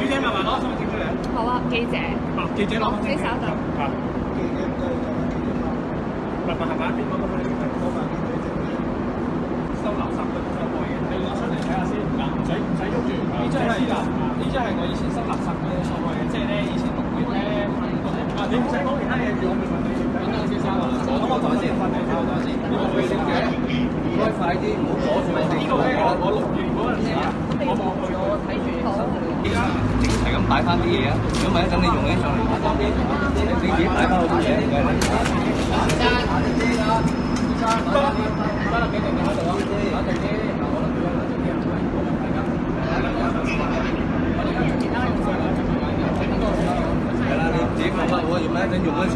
姐麻煩攞身份證出嚟。 好啊，記者。 記者攞身份證。 你稍等。 問係咪一邊嗰個收垃圾嘅收貨嘢？你攞出嚟睇下先，唔使喐住。呢張係我以前收垃圾嘅收貨嘢，即係咧以前6月咧。你唔使講其他嘢，我咪問你。等等先生啊，攞我袋先，翻嚟睇我袋先。呢個佢小姐，唔該快啲，唔好阻住我。呢個咧我6月嗰陣時啊，我望佢，我睇住。而家整齊咁擺翻啲嘢啊！如果唔係一陣你用起上嚟唔方便，你自己擺翻好啲嘢。係啦，你自己放翻好啊！用咩？一陣用嗰陣時